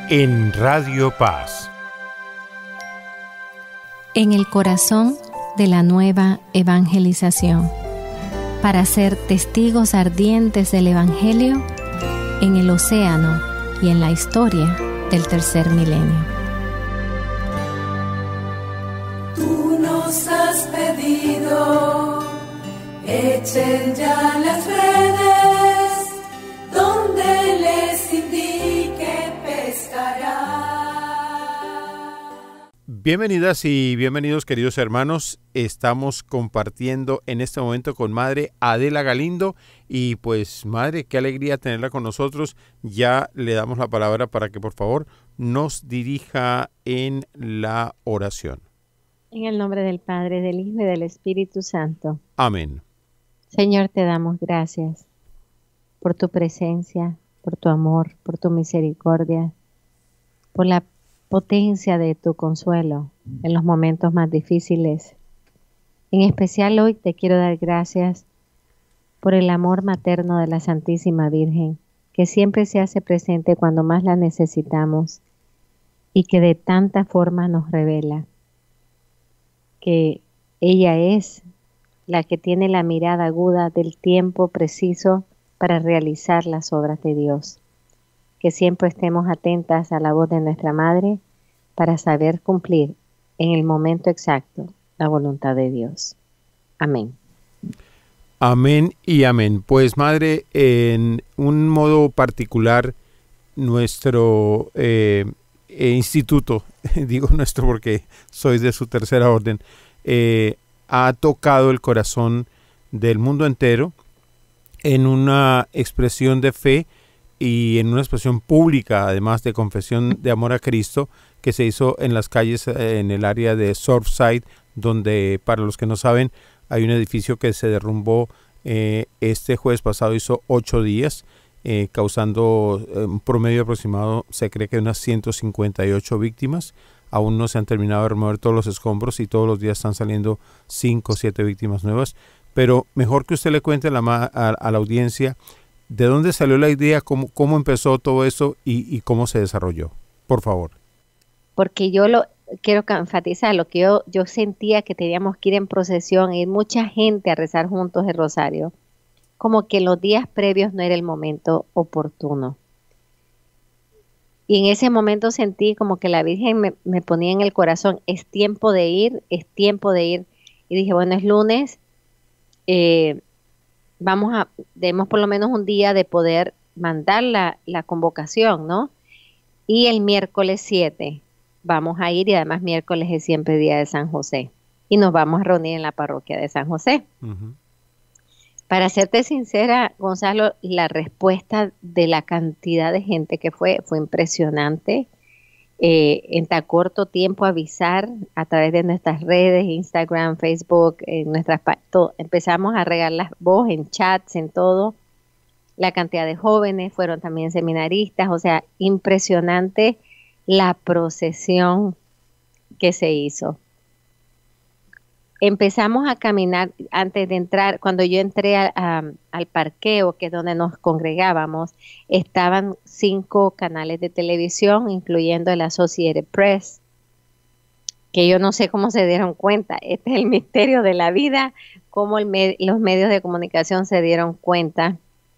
en Radio Paz. En el corazón de la nueva evangelización, para ser testigos ardientes del Evangelio en el océano y en la historia del tercer milenio. Tú nos has pedido, echen ya las redes, donde les indique pescará. Bienvenidas y bienvenidos, queridos hermanos. Estamos compartiendo en este momento con Madre Adela Galindo. Y pues, Madre, qué alegría tenerla con nosotros. Ya le damos la palabra para que por favor nos dirija en la oración. En el nombre del Padre, del Hijo y del Espíritu Santo. Amén. Señor, te damos gracias por tu presencia, por tu amor, por tu misericordia, por la potencia de tu consuelo en los momentos más difíciles. En especial hoy te quiero dar gracias por el amor materno de la Santísima Virgen, que siempre se hace presente cuando más la necesitamos y que de tanta forma nos revela que ella es la que tiene la mirada aguda del tiempo preciso para realizar las obras de Dios. Que siempre estemos atentas a la voz de nuestra Madre para saber cumplir en el momento exacto la voluntad de Dios. Amén. Amén y amén. Pues, Madre, en un modo particular, nuestro instituto, digo nuestro porque soy de su tercera orden, ha tocado el corazón del mundo entero en una expresión de fe y en una expresión pública, además de confesión de amor a Cristo, que se hizo en las calles en el área de Surfside, donde, para los que no saben, hay un edificio que se derrumbó este jueves pasado, hizo 8 días, causando un promedio aproximado, se cree que unas 158 víctimas. Aún no se han terminado de remover todos los escombros y todos los días están saliendo 5 o 7 víctimas nuevas. Pero mejor que usted le cuente a la audiencia de dónde salió la idea, cómo empezó todo eso y cómo se desarrolló. Por favor. Porque yo quiero enfatizar lo que yo sentía que teníamos que ir en procesión, ir mucha gente a rezar juntos el rosario. Como que en los días previos no era el momento oportuno. Y en ese momento sentí como que la Virgen me ponía en el corazón, es tiempo de ir, es tiempo de ir. Y dije, bueno, es lunes, demos por lo menos un día de poder mandar la convocación, ¿no? Y el miércoles 7 vamos a ir, y además miércoles es siempre día de San José. Y nos vamos a reunir en la parroquia de San José. Uh-huh. Para serte sincera, Gonzalo, la respuesta de la cantidad de gente que fue impresionante. En tan corto tiempo avisar a través de nuestras redes, Instagram, Facebook, empezamos a regar la voz en chats, en todo. La cantidad de jóvenes, fueron también seminaristas, o sea, impresionante la procesión que se hizo. Empezamos a caminar antes de entrar. Cuando yo entré al parqueo, que es donde nos congregábamos, estaban 5 canales de televisión, incluyendo el Associated Press, que yo no sé cómo se dieron cuenta. Este es el misterio de la vida, cómo los medios de comunicación se dieron cuenta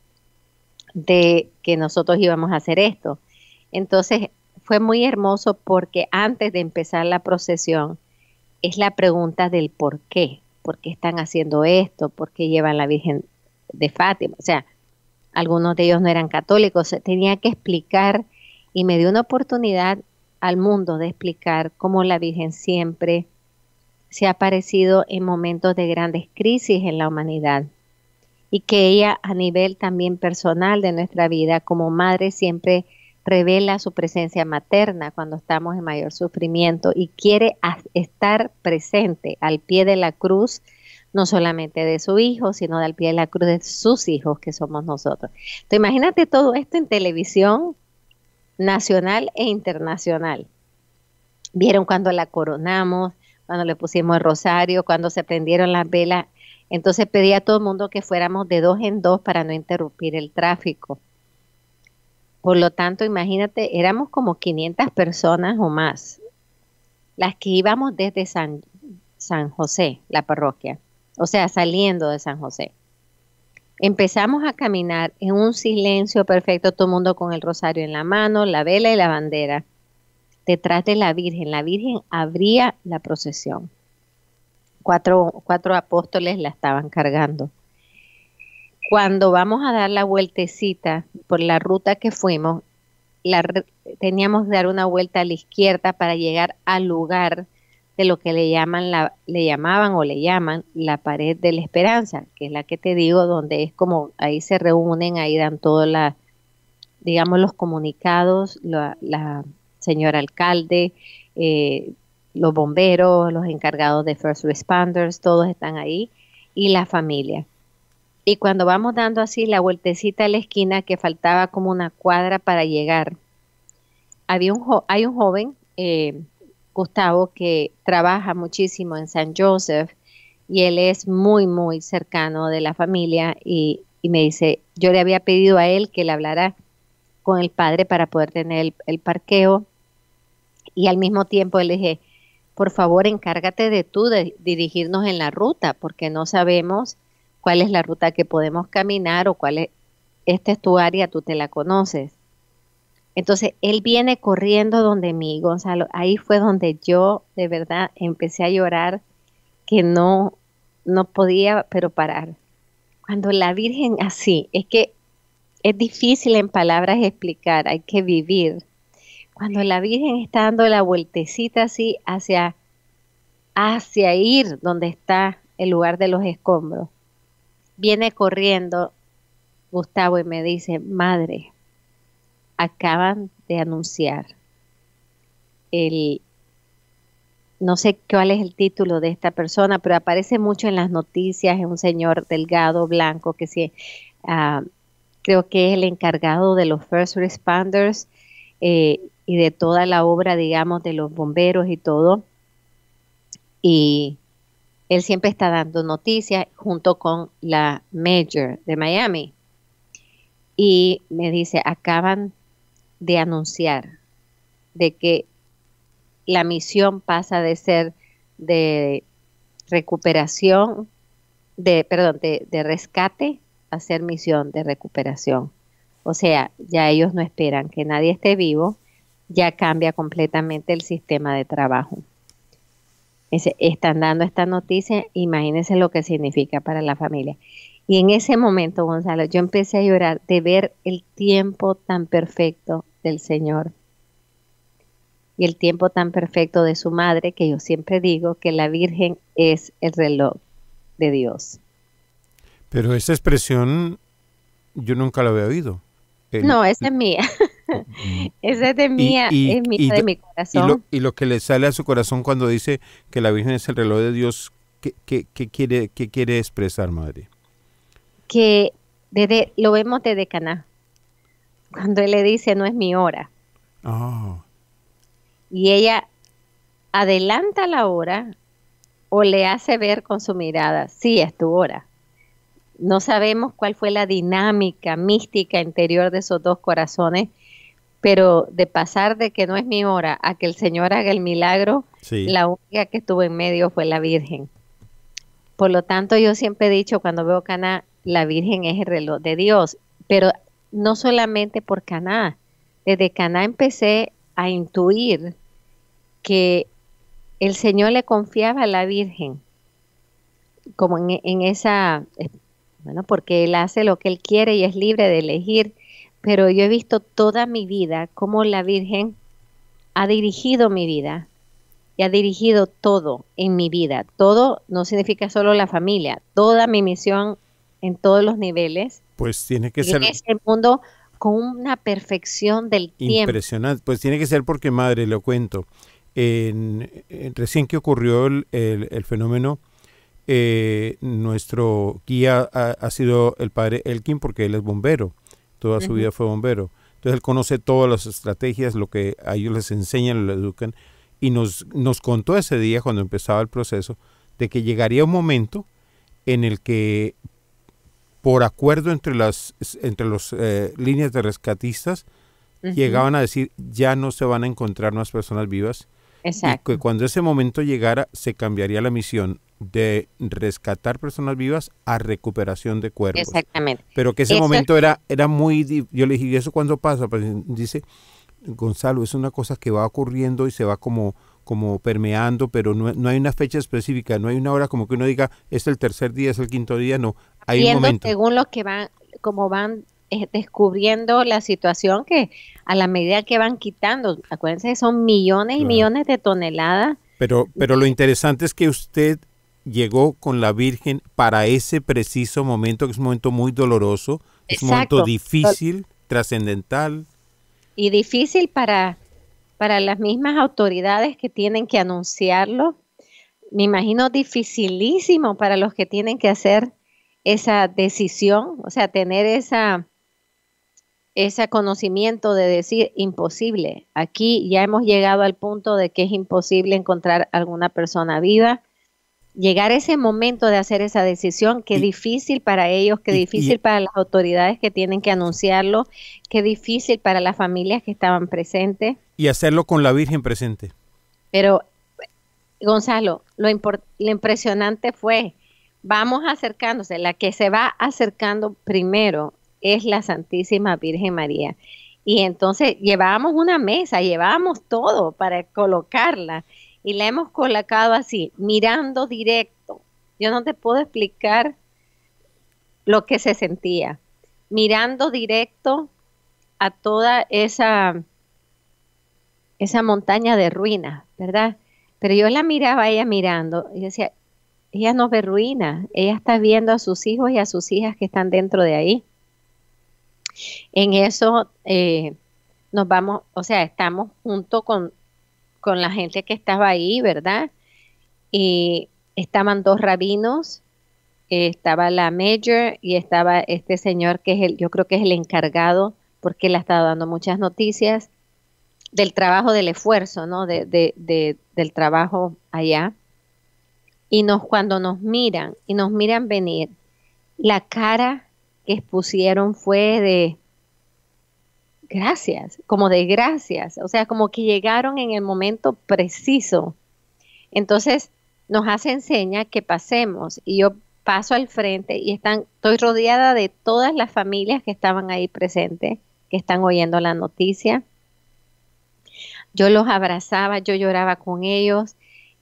de que nosotros íbamos a hacer esto. Entonces, fue muy hermoso porque antes de empezar la procesión, es la pregunta del por qué están haciendo esto, por qué llevan la Virgen de Fátima. O sea, algunos de ellos no eran católicos, tenía que explicar y me dio una oportunidad al mundo de explicar cómo la Virgen siempre se ha aparecido en momentos de grandes crisis en la humanidad y que ella a nivel también personal de nuestra vida como madre siempre revela su presencia materna cuando estamos en mayor sufrimiento y quiere estar presente al pie de la cruz, no solamente de su hijo, sino al pie de la cruz de sus hijos, que somos nosotros. Entonces, imagínate todo esto en televisión nacional e internacional. Vieron cuando la coronamos, cuando le pusimos el rosario, cuando se prendieron las velas. Entonces pedí a todo el mundo que fuéramos de 2 en 2 para no interrumpir el tráfico. Por lo tanto, imagínate, éramos como 500 personas o más las que íbamos desde San José, la parroquia, o sea, saliendo de San José. Empezamos a caminar en un silencio perfecto, todo el mundo con el rosario en la mano, la vela y la bandera, detrás de la Virgen. La Virgen abría la procesión. Cuatro apóstoles la estaban cargando. Cuando vamos a dar la vueltecita por la ruta que fuimos, teníamos que dar una vuelta a la izquierda para llegar al lugar de lo que le llaman la pared de la esperanza, que es la que te digo, donde es como ahí se reúnen, ahí dan todos digamos los comunicados, la señora alcalde, los bomberos, los encargados de first responders, todos están ahí, y la familia. Y cuando vamos dando así la vueltecita a la esquina, que faltaba como una cuadra para llegar, hay un joven, Gustavo, que trabaja muchísimo en San Joseph, y él es muy, muy cercano de la familia, y me dice, yo le había pedido a él que le hablara con el padre para poder tener el parqueo, y al mismo tiempo le dije, por favor, encárgate de dirigirnos en la ruta, porque no sabemos cuál es la ruta que podemos caminar o esta es tu área, tú te la conoces. Entonces, él viene corriendo donde mí, Gonzalo. Ahí fue donde yo de verdad empecé a llorar, que no podía, pero parar. Cuando la Virgen así, es que es difícil en palabras explicar, hay que vivir. Cuando la Virgen está dando la vueltecita así hacia ir donde está el lugar de los escombros, viene corriendo Gustavo y me dice, madre, acaban de anunciar no sé cuál es el título de esta persona, pero aparece mucho en las noticias, es un señor delgado, blanco, que sí, creo que es el encargado de los first responders y de toda la obra, digamos, de los bomberos y todo. Y él siempre está dando noticias junto con la mayor de Miami. Y me dice, acaban de anunciar de que la misión pasa de ser de recuperación, de rescate, a ser misión de recuperación. O sea, ya ellos no esperan que nadie esté vivo, ya cambia completamente el sistema de trabajo. Están dando esta noticia, imagínense lo que significa para la familia. Y en ese momento, Gonzalo, yo empecé a llorar de ver el tiempo tan perfecto del Señor y el tiempo tan perfecto de su madre, que yo siempre digo que la Virgen es el reloj de Dios. Pero esa expresión yo nunca la había oído. No, esa es mía. Esa es de mía, es mía de mi corazón. Y lo que le sale a su corazón cuando dice que la Virgen es el reloj de Dios, ¿qué quiere expresar, madre? Que lo vemos desde Caná, cuando él le dice, no es mi hora. Oh. Y ella adelanta la hora o le hace ver con su mirada, sí, es tu hora. No sabemos cuál fue la dinámica mística interior de esos dos corazones, pero de pasar de que no es mi hora a que el Señor haga el milagro, sí, la única que estuvo en medio fue la Virgen. Por lo tanto, yo siempre he dicho, cuando veo Caná, la Virgen es el reloj de Dios, pero no solamente por Caná. Desde Caná empecé a intuir que el Señor le confiaba a la Virgen, como en esa, bueno, porque Él hace lo que Él quiere y es libre de elegir, pero yo he visto toda mi vida cómo la Virgen ha dirigido mi vida y ha dirigido todo en mi vida. Todo no significa solo la familia, toda mi misión en todos los niveles. Pues tiene que ser en ese mundo con una perfección del tiempo. Impresionante. Pues tiene que ser porque, madre, lo cuento. Recién que ocurrió el fenómeno, nuestro guía ha sido el padre Elkin, porque él es bombero. Toda su vida fue bombero. Entonces él conoce todas las estrategias, lo que a ellos les enseñan, lo educan. Y nos contó ese día, cuando empezaba el proceso, de que llegaría un momento en el que, por acuerdo entre las líneas de rescatistas, llegaban a decir, ya no se van a encontrar más personas vivas. Exacto. Y que cuando ese momento llegara, se cambiaría la misión de rescatar personas vivas a recuperación de cuerpos. Exactamente. Pero que ese momento era muy... Yo le dije, ¿y eso cuándo pasa? Pues dice, Gonzalo, es una cosa que va ocurriendo y se va como permeando, pero no hay una fecha específica, no hay una hora como que uno diga, es el tercer día, es el quinto día, no. Hay un momento. Según lo que van, como van descubriendo la situación, que a la medida que van quitando, acuérdense que son millones y millones de toneladas. Pero lo interesante es que usted llegó con la Virgen para ese preciso momento, que es un momento muy doloroso, es un momento difícil, trascendental. Y difícil para las mismas autoridades que tienen que anunciarlo. Me imagino dificilísimo para los que tienen que hacer esa decisión, o sea, tener ese conocimiento de decir imposible. Aquí ya hemos llegado al punto de que es imposible encontrar alguna persona viva. Llegar a ese momento de hacer esa decisión, qué difícil para ellos, qué difícil para las autoridades que tienen que anunciarlo, qué difícil para las familias que estaban presentes. Y hacerlo con la Virgen presente. Pero, Gonzalo, lo impresionante fue, vamos acercándose, la que se va acercando primero es la Santísima Virgen María. Y entonces llevábamos una mesa, llevábamos todo para colocarla y la hemos colocado así, mirando directo. Yo no te puedo explicar lo que se sentía, mirando directo a toda esa montaña de ruinas, ¿verdad? Pero yo la miraba a ella mirando y decía, ella no ve ruinas, ella está viendo a sus hijos y a sus hijas que están dentro de ahí. En eso nos vamos, o sea, estamos junto con la gente que estaba ahí, ¿verdad? Y estaban dos rabinos, estaba la mayor y estaba este señor que es yo creo que es el encargado, porque él ha estado dando muchas noticias del trabajo, del esfuerzo, ¿no? Del trabajo allá. Y cuando nos miran venir, la cara que expusieron fue de gracias, como de gracias, o sea, como que llegaron en el momento preciso. Entonces nos hacen seña que pasemos y yo paso al frente y estoy rodeada de todas las familias que estaban ahí presentes, que están oyendo la noticia. Yo los abrazaba, yo lloraba con ellos.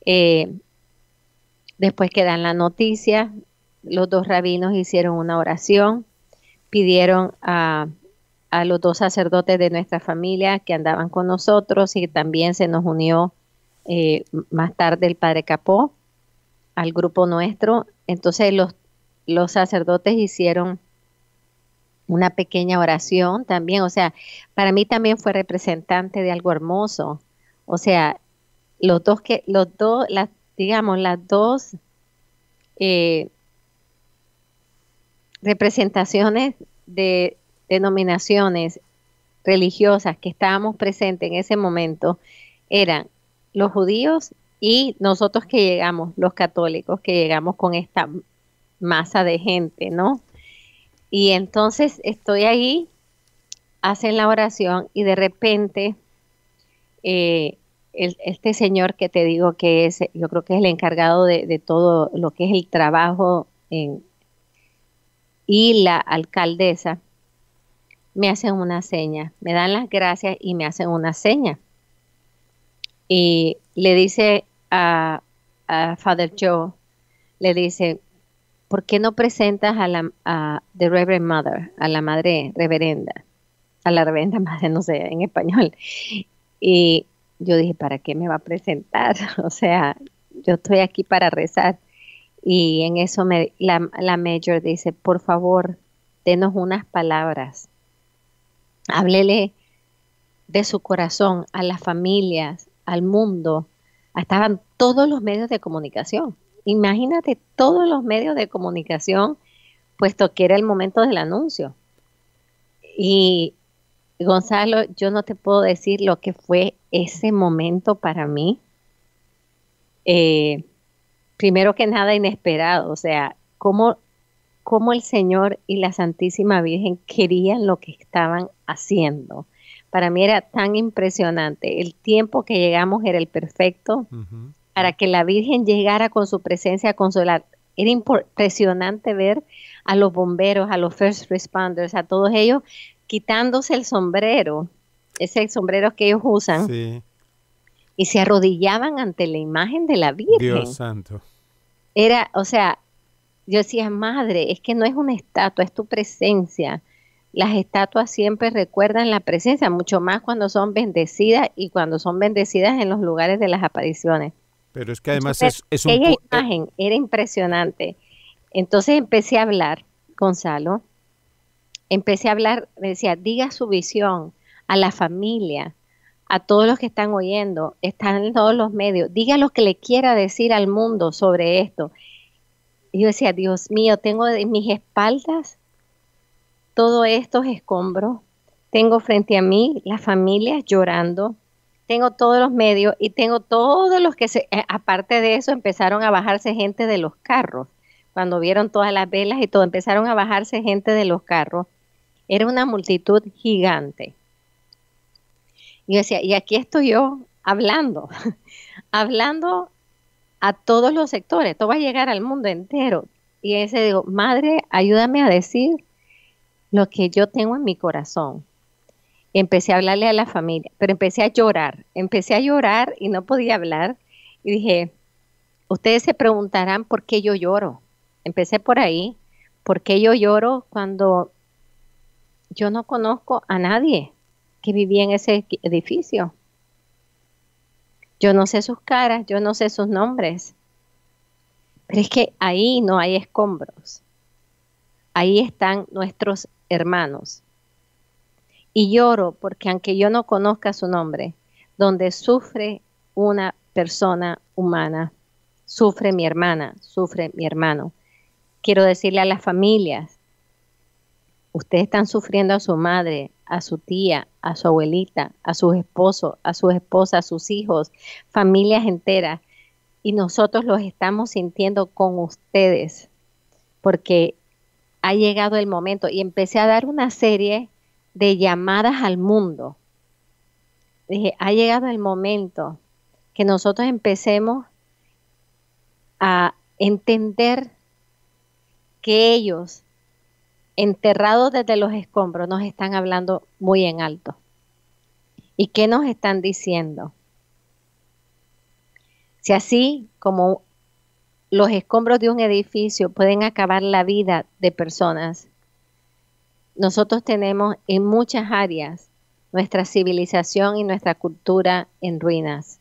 Después que dan la noticia, los dos rabinos hicieron una oración, pidieron a los dos sacerdotes de nuestra familia que andaban con nosotros y también se nos unió más tarde el padre Capó al grupo nuestro. Entonces los sacerdotes hicieron una pequeña oración también, o sea, para mí también fue representante de algo hermoso. O sea, las dos representaciones de denominaciones religiosas que estábamos presentes en ese momento eran los judíos y nosotros que llegamos, los católicos, que llegamos con esta masa de gente, ¿no? Y entonces estoy ahí, hacen la oración y de repente este señor que te digo que es, yo creo que es el encargado de todo lo que es el trabajo y la alcaldesa, me hacen una seña, me dan las gracias y me hacen una seña. Y le dice a Father Joe, le dice, ¿por qué no presentas a The Reverend Mother, a la madre reverenda? A la reverenda madre, no sé, en español. Y yo dije, ¿para qué me va a presentar? O sea, yo estoy aquí para rezar. Y en eso la mayor dice, por favor, denos unas palabras. Háblele de su corazón a las familias, al mundo. Estaban todos los medios de comunicación. Imagínate todos los medios de comunicación, puesto que era el momento del anuncio. Y Gonzalo, yo no te puedo decir lo que fue ese momento para mí. Primero que nada, inesperado. O sea, cómo el Señor y la Santísima Virgen querían lo que estaban haciendo. Para mí era tan impresionante. El tiempo que llegamos era el perfecto para que la Virgen llegara con su presencia a consolar. Era impresionante ver a los bomberos, a los first responders, a todos ellos quitándose el sombrero, ese sombrero que ellos usan, Sí, y se arrodillaban ante la imagen de la Virgen. Dios santo. Era, o sea, yo decía, madre, es que no es una estatua, es tu presencia. Las estatuas siempre recuerdan la presencia, mucho más cuando son bendecidas y cuando son bendecidas en los lugares de las apariciones. Pero es que además Entonces, es un... aquella imagen era impresionante. Entonces empecé a hablar, Gonzalo, empecé a hablar, me decía, diga su visión a la familia, a todos los que están oyendo, están en todos los medios, diga lo que le quiera decir al mundo sobre esto. Y yo decía, Dios mío, tengo en mis espaldas todos estos escombros, tengo frente a mí las familias llorando, tengo todos los medios y tengo todos los que, aparte de eso, empezaron a bajarse gente de los carros. Cuando vieron todas las velas y todo, empezaron a bajarse gente de los carros. Era una multitud gigante. Y yo decía, y aquí estoy yo hablando, hablando a todos los sectores, todo va a llegar al mundo entero. Y ese digo, madre, ayúdame a decir lo que yo tengo en mi corazón. Empecé a hablarle a la familia, pero empecé a llorar y no podía hablar. Y dije, ustedes se preguntarán por qué yo lloro. Empecé por ahí, por qué yo lloro cuando yo no conozco a nadie que vivía en ese edificio. Yo no sé sus caras, yo no sé sus nombres, pero es que ahí no hay escombros. Ahí están nuestros hermanos. Y lloro porque aunque yo no conozca su nombre, donde sufre una persona humana, sufre mi hermana, sufre mi hermano. Quiero decirle a las familias, ustedes están sufriendo a su madre, a su tía, a su abuelita, a sus esposos, a sus esposas, a sus hijos, familias enteras. Y nosotros los estamos sintiendo con ustedes, porque ha llegado el momento. Y empecé a dar una serie de llamadas al mundo. Dije, ha llegado el momento que nosotros empecemos a entender que ellos, enterrados desde los escombros, nos están hablando muy en alto. ¿Y qué nos están diciendo? Si así como los escombros de un edificio pueden acabar la vida de personas, nosotros tenemos en muchas áreas nuestra civilización y nuestra cultura en ruinas.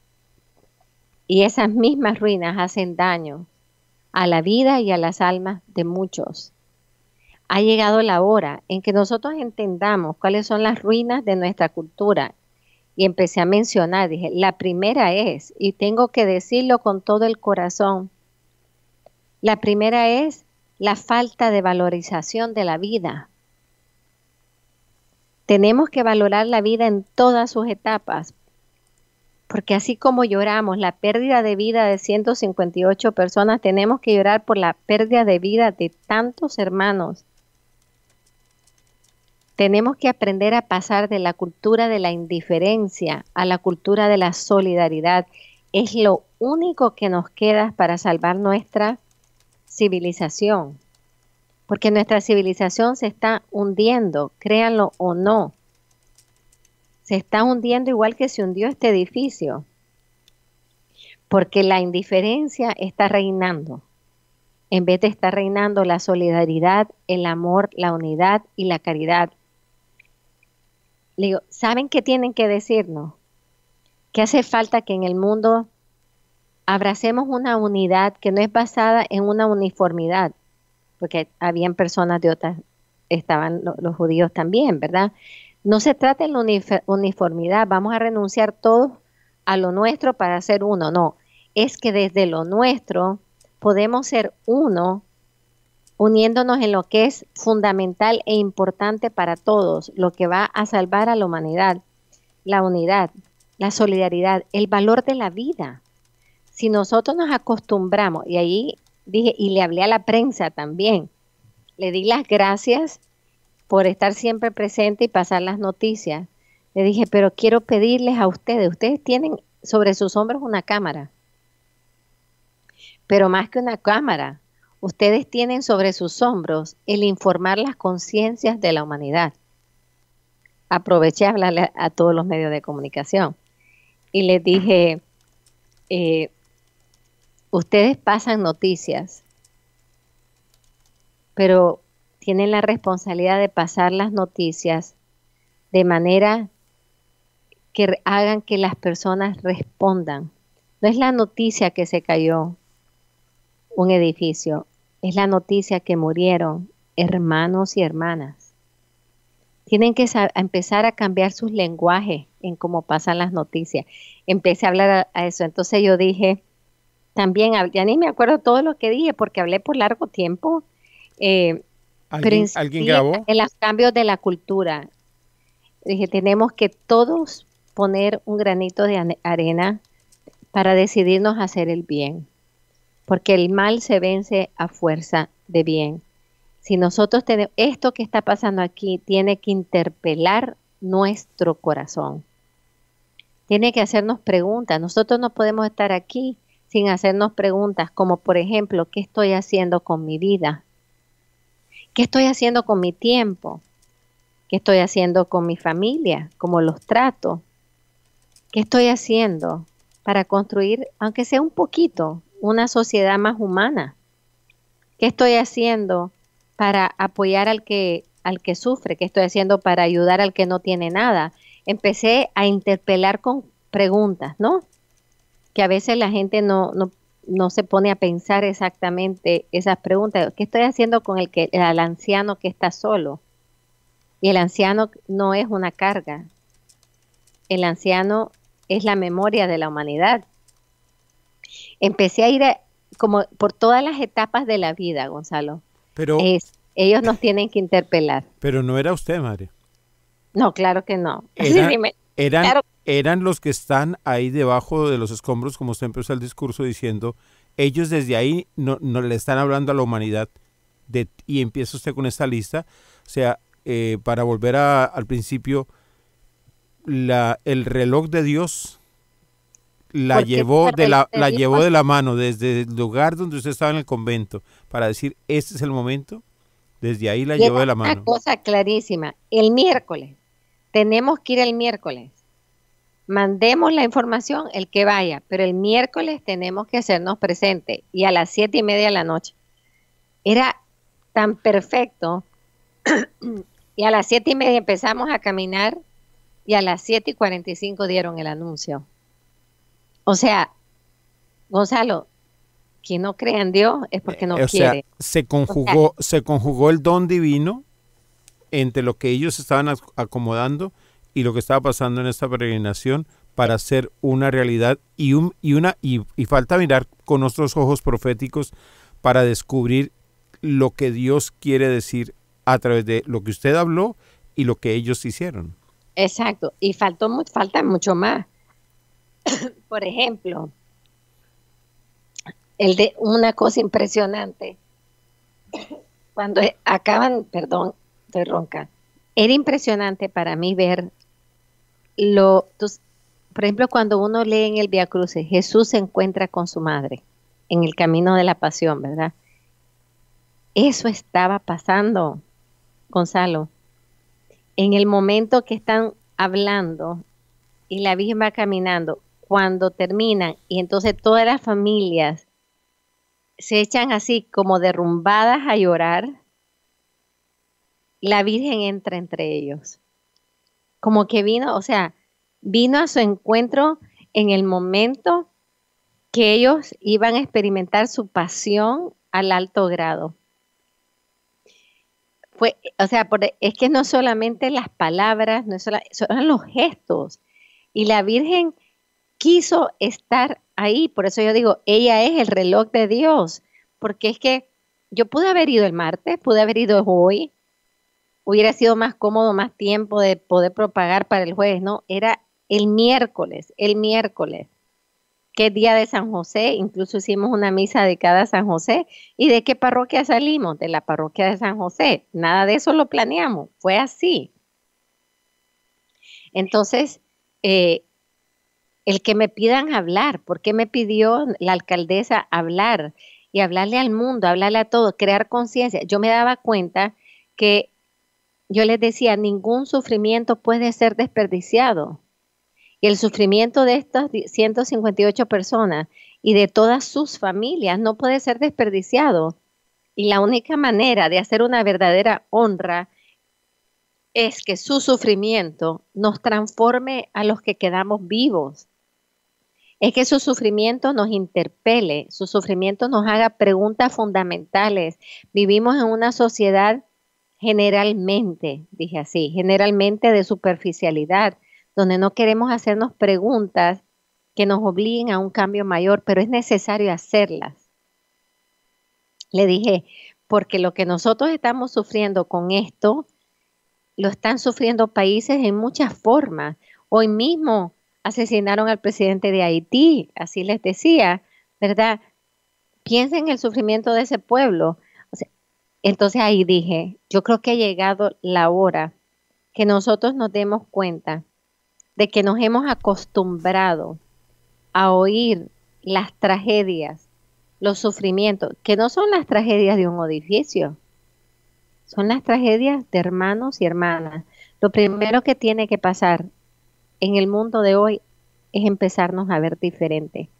Y esas mismas ruinas hacen daño a la vida y a las almas de muchos. Ha llegado la hora en que nosotros entendamos cuáles son las ruinas de nuestra cultura. Y empecé a mencionar, dije, la primera es, y tengo que decirlo con todo el corazón, la primera es la falta de valorización de la vida. Tenemos que valorar la vida en todas sus etapas, porque así como lloramos la pérdida de vida de 158 personas, tenemos que llorar por la pérdida de vida de tantos hermanos. Tenemos que aprender a pasar de la cultura de la indiferencia a la cultura de la solidaridad. Es lo único que nos queda para salvar nuestra civilización. Porque nuestra civilización se está hundiendo, créanlo o no. Se está hundiendo igual que se hundió este edificio. Porque la indiferencia está reinando. En vez de estar reinando la solidaridad, el amor, la unidad y la caridad. Le digo, ¿saben qué tienen que decirnos? Que hace falta que en el mundo abracemos una unidad que no es basada en una uniformidad, porque habían personas de otras, estaban los judíos también, ¿verdad? No se trata de la uniformidad, vamos a renunciar todos a lo nuestro para ser uno, no. Es que desde lo nuestro podemos ser uno, uniéndonos en lo que es fundamental e importante para todos, lo que va a salvar a la humanidad, la unidad, la solidaridad, el valor de la vida. Si nosotros nos acostumbramos, y ahí dije, y le hablé a la prensa también, le di las gracias por estar siempre presente y pasar las noticias. Le dije, pero quiero pedirles a ustedes tienen sobre sus hombros una cámara, pero más que una cámara, ustedes tienen sobre sus hombros el informar las conciencias de la humanidad. Aproveché a hablarle a todos los medios de comunicación y les dije, ustedes pasan noticias, pero tienen la responsabilidad de pasar las noticias de manera que hagan que las personas respondan. No es la noticia que se cayó un edificio, es la noticia que murieron hermanos y hermanas. Tienen que empezar a cambiar sus lenguajes en cómo pasan las noticias. Empecé a hablar a eso. Entonces yo dije, también, ya ni me acuerdo todo lo que dije porque hablé por largo tiempo. ¿Alguien grabó? En los cambios de la cultura. Dije, tenemos que todos poner un granito de arena para decidirnos a hacer el bien. Porque el mal se vence a fuerza de bien. Si nosotros tenemos esto que está pasando aquí, tiene que interpelar nuestro corazón. Tiene que hacernos preguntas. Nosotros no podemos estar aquí sin hacernos preguntas, como por ejemplo, ¿qué estoy haciendo con mi vida? ¿Qué estoy haciendo con mi tiempo? ¿Qué estoy haciendo con mi familia? ¿Cómo los trato? ¿Qué estoy haciendo para construir, aunque sea un poquito, una sociedad más humana? ¿Qué estoy haciendo para apoyar al que sufre? ¿Qué estoy haciendo para ayudar al que no tiene nada? Empecé a interpelar con preguntas, ¿no? Que a veces la gente no se pone a pensar exactamente esas preguntas. ¿Qué estoy haciendo con el anciano que está solo? Y el anciano no es una carga. El anciano es la memoria de la humanidad. Empecé a ir como por todas las etapas de la vida, Gonzalo. Pero ellos nos tienen que interpelar. Pero no era usted, madre. No, claro que no. Eran los que están ahí debajo de los escombros, como usted empezó el discurso diciendo, ellos desde ahí no le están hablando a la humanidad. Y empieza usted con esta lista. O sea, para volver al principio, el reloj de Dios la llevó de la mano desde el lugar donde usted estaba en el convento para decir, este es el momento. Desde ahí la llevó de la mano. Una cosa clarísima, el miércoles, tenemos que ir el miércoles. Mandemos la información, el que vaya, pero el miércoles tenemos que hacernos presentes y a las 7:30 de la noche. Era tan perfecto y a las 7:30 empezamos a caminar y a las 7:45 dieron el anuncio. O sea, Gonzalo, quien no cree en Dios es porque no quiere. Se conjugó el don divino entre lo que ellos estaban acomodando y lo que estaba pasando en esta peregrinación para hacer una realidad y falta mirar con nuestros ojos proféticos para descubrir lo que Dios quiere decir a través de lo que usted habló y lo que ellos hicieron. Exacto, y falta mucho más. Por ejemplo, una cosa impresionante, cuando acaban, perdón, estoy ronca, era impresionante para mí ver por ejemplo, cuando uno lee en el Vía Crucis, Jesús se encuentra con su madre en el camino de la pasión, ¿verdad? Eso estaba pasando, Gonzalo, en el momento que están hablando y la Virgen va caminando, cuando terminan y entonces todas las familias se echan así como derrumbadas a llorar, la Virgen entra entre ellos. Como que vino a su encuentro en el momento que ellos iban a experimentar su pasión al alto grado. Es que no solamente las palabras, son los gestos. Y la Virgen quiso estar ahí, por eso yo digo, ella es el reloj de Dios, porque es que yo pude haber ido el martes, pude haber ido hoy, hubiera sido más cómodo, más tiempo de poder propagar para el jueves, no, era el miércoles, que es día de San José, incluso hicimos una misa dedicada a San José. ¿Y de qué parroquia salimos? De la parroquia de San José. Nada de eso lo planeamos, fue así. Entonces, eh, el que me pidan hablar, ¿por qué me pidió la alcaldesa hablar y hablarle al mundo, hablarle a todo, crear conciencia? Yo me daba cuenta que yo les decía, ningún sufrimiento puede ser desperdiciado. Y el sufrimiento de estas 158 personas y de todas sus familias no puede ser desperdiciado. Y la única manera de hacer una verdadera honra es que su sufrimiento nos transforme a los que quedamos vivos. Es que su sufrimiento nos interpele, su sufrimiento nos haga preguntas fundamentales. Vivimos en una sociedad generalmente, dije así, generalmente de superficialidad, donde no queremos hacernos preguntas que nos obliguen a un cambio mayor, pero es necesario hacerlas. Le dije, porque lo que nosotros estamos sufriendo con esto, lo están sufriendo países en muchas formas. Hoy mismo asesinaron al presidente de Haití, así les decía, ¿verdad? Piensen en el sufrimiento de ese pueblo. O sea, entonces ahí dije, yo creo que ha llegado la hora que nosotros nos demos cuenta de que nos hemos acostumbrado a oír las tragedias, los sufrimientos, que no son las tragedias de un edificio, son las tragedias de hermanos y hermanas. Lo primero que tiene que pasar en el mundo de hoy es empezarnos a ver diferente.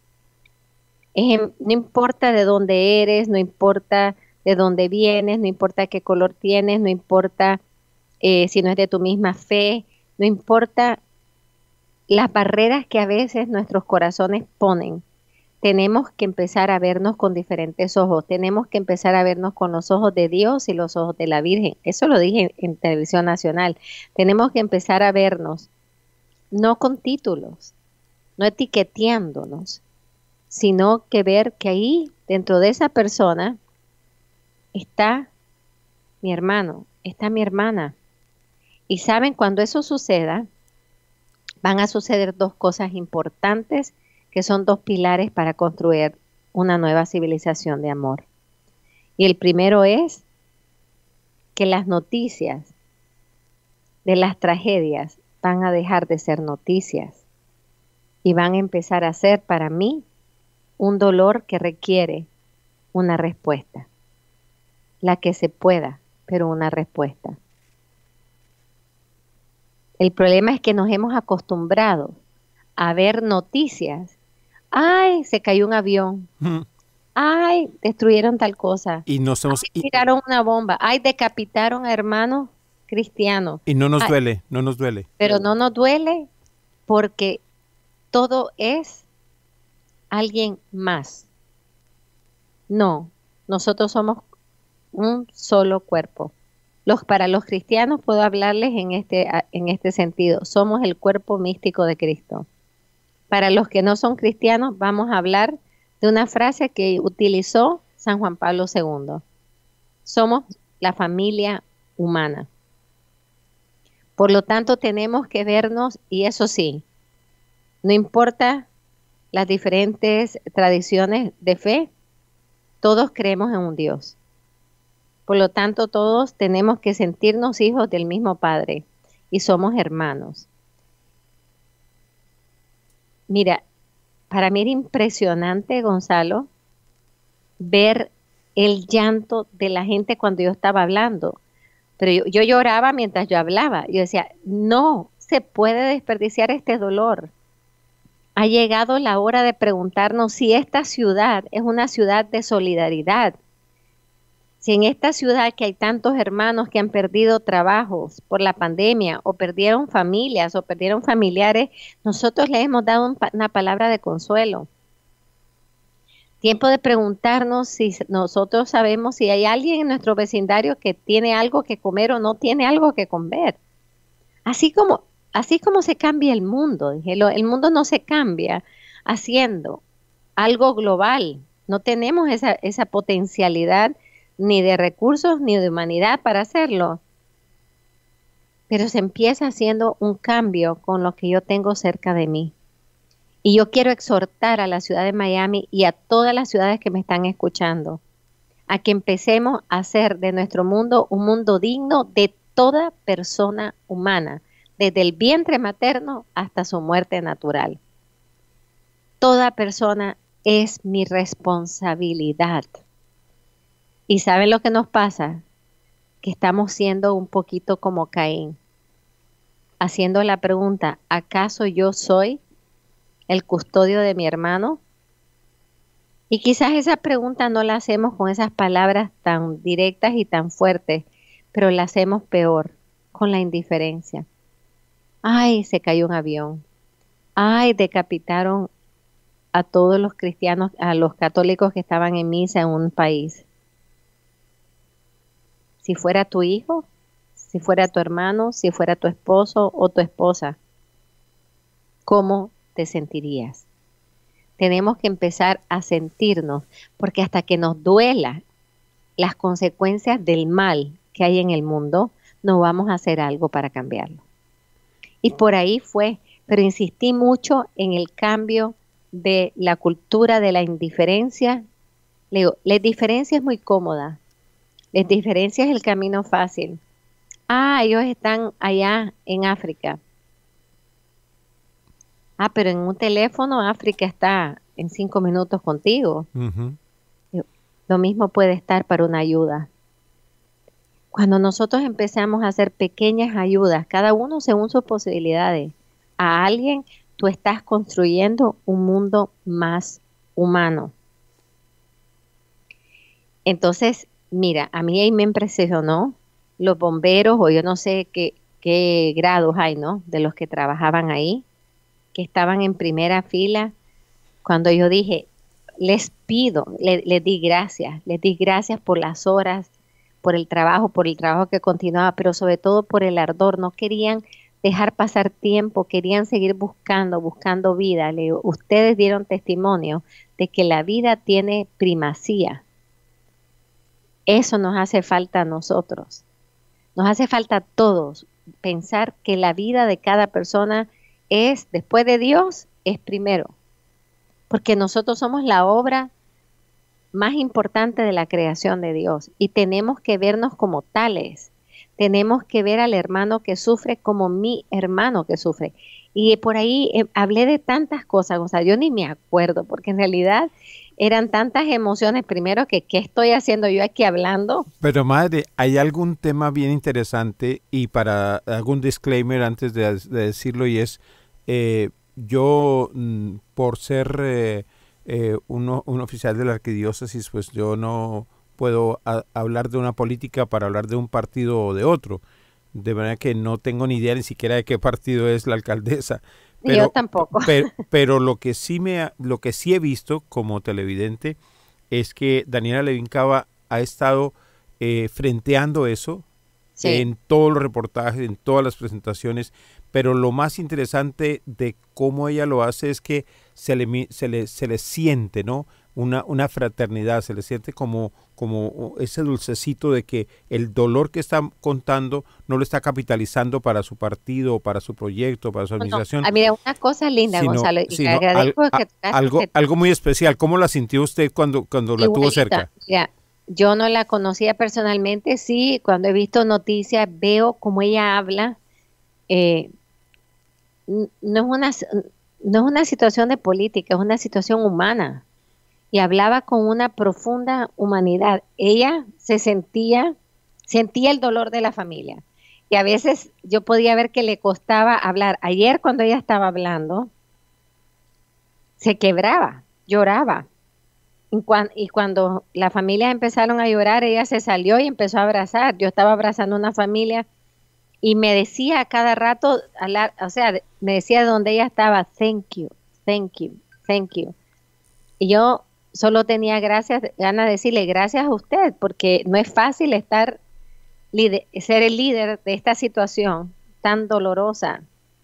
No importa de dónde eres, no importa de dónde vienes, no importa qué color tienes, no importa si no es de tu misma fe, no importa las barreras que a veces nuestros corazones ponen. Tenemos que empezar a vernos con diferentes ojos, tenemos que empezar a vernos con los ojos de Dios y los ojos de la Virgen. Eso lo dije en Televisión Nacional. Tenemos que empezar a vernos no con títulos, no etiqueteándonos, sino que ver que ahí, dentro de esa persona, está mi hermano, está mi hermana. Y saben, cuando eso suceda, van a suceder dos cosas importantes que son dos pilares para construir una nueva civilización de amor. Y el primero es que las noticias de las tragedias van a dejar de ser noticias y van a empezar a ser para mí un dolor que requiere una respuesta, la que se pueda, pero una respuesta. El problema es que nos hemos acostumbrado a ver noticias. Ay, se cayó un avión. Ay, destruyeron tal cosa. Y nos hemos, ay, tiraron una bomba. Ay, decapitaron a hermanos cristianos. Y no nos duele, no nos duele. Pero no nos duele porque todo es alguien más. No, nosotros somos un solo cuerpo. Para los cristianos puedo hablarles en este sentido. Somos el cuerpo místico de Cristo. Para los que no son cristianos, vamos a hablar de una frase que utilizó San Juan Pablo II. Somos la familia humana. Por lo tanto, tenemos que vernos, y eso sí, no importa las diferentes tradiciones de fe, todos creemos en un Dios. Por lo tanto, todos tenemos que sentirnos hijos del mismo Padre y somos hermanos. Mira, para mí era impresionante, Gonzalo, ver el llanto de la gente cuando yo estaba hablando. Pero yo lloraba mientras yo hablaba. Yo decía, no se puede desperdiciar este dolor. Ha llegado la hora de preguntarnos si esta ciudad es una ciudad de solidaridad. Si en esta ciudad que hay tantos hermanos que han perdido trabajos por la pandemia o perdieron familias o perdieron familiares, nosotros les hemos dado una palabra de consuelo. Tiempo de preguntarnos si nosotros sabemos si hay alguien en nuestro vecindario que tiene algo que comer o no tiene algo que comer. Así como se cambia el mundo. El mundo no se cambia haciendo algo global. No tenemos esa potencialidad ni de recursos ni de humanidad para hacerlo. Pero se empieza haciendo un cambio con lo que yo tengo cerca de mí. Y yo quiero exhortar a la ciudad de Miami y a todas las ciudades que me están escuchando a que empecemos a hacer de nuestro mundo un mundo digno de toda persona humana, desde el vientre materno hasta su muerte natural. Toda persona es mi responsabilidad. ¿Y saben lo que nos pasa? Que estamos siendo un poquito como Caín, haciendo la pregunta, ¿acaso yo soy el custodio de mi hermano? Y quizás esa pregunta no la hacemos con esas palabras tan directas y tan fuertes, pero la hacemos peor, con la indiferencia. Ay, se cayó un avión. Ay, decapitaron a todos los cristianos, a los católicos que estaban en misa en un país. Si fuera tu hijo, si fuera tu hermano, si fuera tu esposo o tu esposa, ¿cómo te sentirías? Tenemos que empezar a sentirnos, porque hasta que nos duela las consecuencias del mal que hay en el mundo, no vamos a hacer algo para cambiarlo. Y por ahí fue, pero insistí mucho en el cambio de la cultura de la indiferencia. Le digo, la indiferencia es muy cómoda, la indiferencia es el camino fácil. Ah, ellos están allá en África. Ah, pero en un teléfono África está en 5 minutos contigo. Lo mismo puede estar para una ayuda. Cuando nosotros empezamos a hacer pequeñas ayudas, cada uno según sus posibilidades, a alguien, tú estás construyendo un mundo más humano. Entonces, mira, a mí ahí me impresionó los bomberos, o yo no sé qué grados hay, ¿no? De los que trabajaban ahí, que estaban en primera fila. Cuando yo dije, les pido, les di gracias por las horas, por el trabajo que continuaba, pero sobre todo por el ardor. No querían dejar pasar tiempo, querían seguir buscando vida. Le digo, ustedes dieron testimonio de que la vida tiene primacía. Eso nos hace falta a nosotros. Nos hace falta a todos pensar que la vida de cada persona es, después de Dios, es primero. Porque nosotros somos la obra más importante de la creación de Dios y tenemos que vernos como tales. Tenemos que ver al hermano que sufre como mi hermano que sufre. Y por ahí hablé de tantas cosas, o sea, yo ni me acuerdo, porque en realidad eran tantas emociones. Primero que, ¿qué estoy haciendo yo aquí hablando? Pero madre, hay algún tema bien interesante y para algún disclaimer antes de decirlo, y es, yo por ser un oficial de la arquidiócesis, pues yo no puedo hablar de una política para hablar de un partido o de otro, de manera que no tengo ni idea ni siquiera de qué partido es la alcaldesa. Pero, yo tampoco. Pero lo que sí he visto como televidente es que Daniela Levin Cava ha estado frenteando eso, sí, en todos los reportajes, en todas las presentaciones, pero lo más interesante de cómo ella lo hace es que se le siente, ¿no? Una fraternidad, se le siente como ese dulcecito de que el dolor que está contando no lo está capitalizando para su partido, para su proyecto, para su administración. No. Mira, una cosa linda, Gonzalo, y te agradezco algo muy especial. ¿Cómo la sintió usted cuando la tuvo cerca? Mira, yo no la conocía personalmente, sí, cuando he visto noticias veo cómo ella habla. No es una situación de política, es una situación humana. Y hablaba con una profunda humanidad. Ella sentía el dolor de la familia. Y a veces yo podía ver que le costaba hablar. Ayer cuando ella estaba hablando, se quebraba, lloraba. Y cuando la familia empezaron a llorar, ella se salió y empezó a abrazar. Yo estaba abrazando a una familia y me decía a cada rato, me decía de donde ella estaba, thank you, thank you, thank you. Y yo solo tenía ganas de decirle gracias a usted, porque no es fácil ser el líder de esta situación tan dolorosa.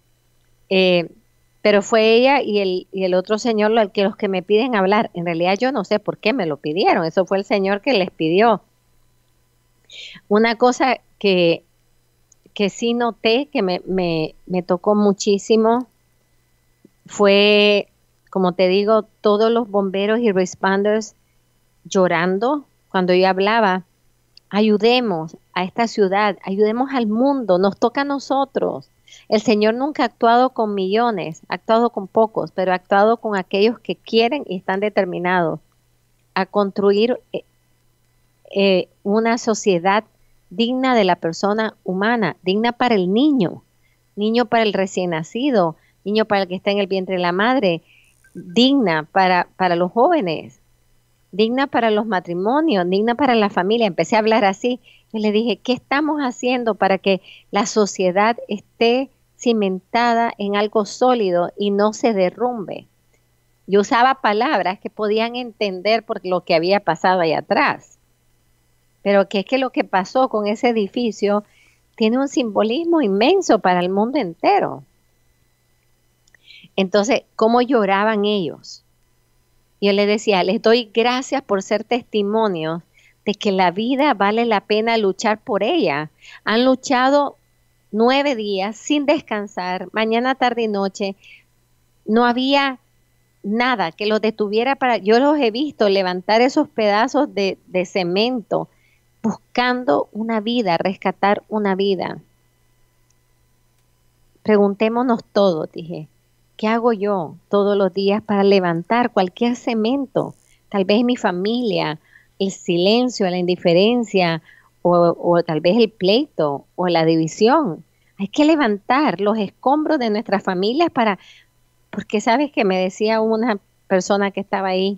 Pero fue ella y el otro señor los que me piden hablar. En realidad yo no sé por qué me lo pidieron, eso fue el señor que les pidió. Una cosa que sí noté, que me tocó muchísimo, fue, como te digo, todos los bomberos y responders llorando cuando yo hablaba. Ayudemos a esta ciudad, ayudemos al mundo, nos toca a nosotros. El Señor nunca ha actuado con millones, ha actuado con pocos, pero ha actuado con aquellos que quieren y están determinados a construir una sociedad digna de la persona humana, digna para el niño, niño para el recién nacido, niño para el que está en el vientre de la madre, digna para los jóvenes, digna para los matrimonios, digna para la familia. Empecé a hablar así y le dije, ¿qué estamos haciendo para que la sociedad esté cimentada en algo sólido y no se derrumbe? Yo usaba palabras que podían entender por lo que había pasado allá atrás, pero que es que lo que pasó con ese edificio tiene un simbolismo inmenso para el mundo entero. Entonces, ¿cómo lloraban ellos? Yo les decía, les doy gracias por ser testimonios de que la vida vale la pena luchar por ella. Han luchado 9 días sin descansar, mañana, tarde y noche. No había nada que los detuviera para... Yo los he visto levantar esos pedazos de cemento, buscando una vida, rescatar una vida. Preguntémonos todo, dije. ¿Qué hago yo todos los días para levantar cualquier cemento? Tal vez mi familia, el silencio, la indiferencia, o tal vez el pleito o la división. Hay que levantar los escombros de nuestras familias porque sabes que me decía una persona que estaba ahí,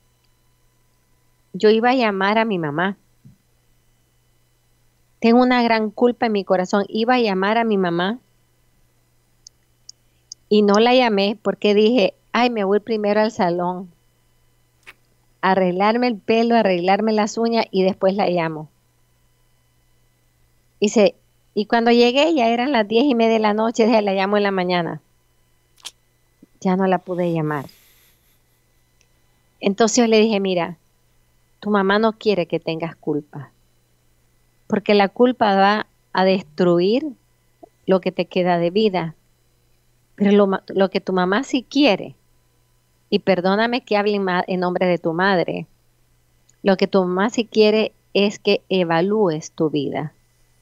yo iba a llamar a mi mamá. Tengo una gran culpa en mi corazón. Iba a llamar a mi mamá. Y no la llamé porque dije, ay, me voy primero al salón, a arreglarme el pelo, a arreglarme las uñas y después la llamo. Y cuando llegué ya eran las 10:30 de la noche, dije, la llamo en la mañana. Ya no la pude llamar. Entonces yo le dije, mira, tu mamá no quiere que tengas culpa, porque la culpa va a destruir lo que te queda de vida. Pero lo que tu mamá sí quiere, y perdóname que hable en nombre de tu madre, lo que tu mamá sí quiere es que evalúes tu vida.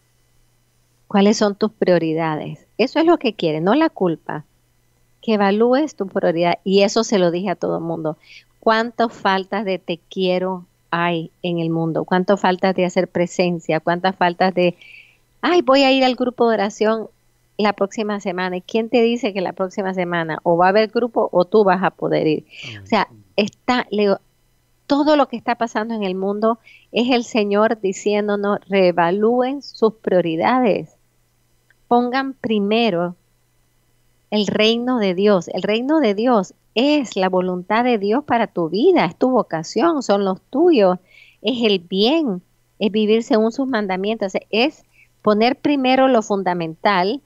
¿Cuáles son tus prioridades? Eso es lo que quiere, no la culpa. Que evalúes tu prioridad. Y eso se lo dije a todo el mundo. ¿Cuántas faltas de te quiero hay en el mundo? ¿Cuántas faltas de hacer presencia? ¿Cuántas faltas de, ay, voy a ir al grupo de oración la próxima semana? ¿Y quién te dice que la próxima semana o va a haber grupo o tú vas a poder ir? O sea, todo lo que está pasando en el mundo es el Señor diciéndonos, reevalúen sus prioridades. Pongan primero el reino de Dios. El reino de Dios es la voluntad de Dios para tu vida, es tu vocación, son los tuyos, es el bien, es vivir según sus mandamientos, es poner primero lo fundamental,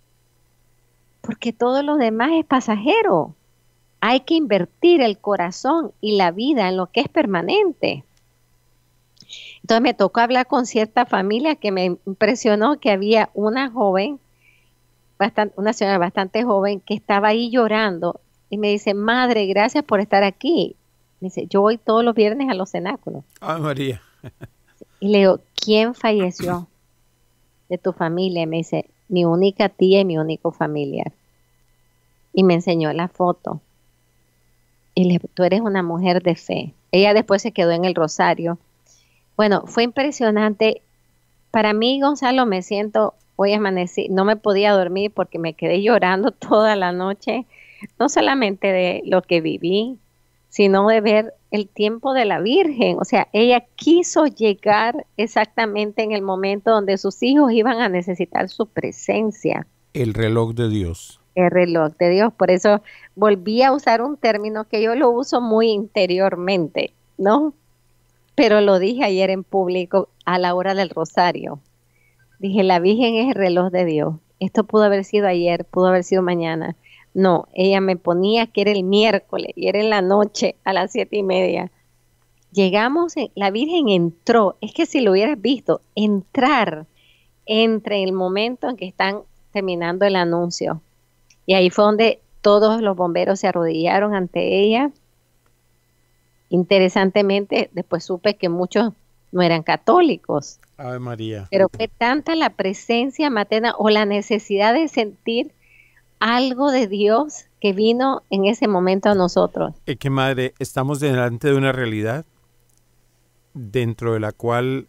porque todo lo demás es pasajero. Hay que invertir el corazón y la vida en lo que es permanente. Entonces me tocó hablar con cierta familia que me impresionó que había una joven, una señora bastante joven, que estaba ahí llorando y me dice, madre, gracias por estar aquí. Me dice, yo voy todos los viernes a los cenáculos. Ay, María. Y le digo, ¿quién falleció de tu familia? Me dice, mi única tía y mi único familiar. Y me enseñó la foto. Y le dije, tú eres una mujer de fe. Ella después se quedó en el Rosario. Bueno, fue impresionante. Para mí, Gonzalo, me siento, hoy amanecí, no me podía dormir porque me quedé llorando toda la noche, no solamente de lo que viví, sino de ver el tiempo de la Virgen. O sea, ella quiso llegar exactamente en el momento donde sus hijos iban a necesitar su presencia. El reloj de Dios. El reloj de Dios. Por eso volví a usar un término que yo lo uso muy interiormente, ¿no? Pero lo dije ayer en público a la hora del rosario. Dije, la Virgen es el reloj de Dios. Esto pudo haber sido ayer, pudo haber sido mañana. No, ella me ponía que era el miércoles y era en la noche a las 7:30. Llegamos, la Virgen entró. Es que si lo hubieras visto, entrar entre el momento en que están terminando el anuncio. Y ahí fue donde todos los bomberos se arrodillaron ante ella. Interesantemente, después supe que muchos no eran católicos. Ave María. Pero fue tanta la presencia materna o la necesidad de sentir algo de Dios que vino en ese momento a nosotros. Es que, madre, estamos delante de una realidad dentro de la cual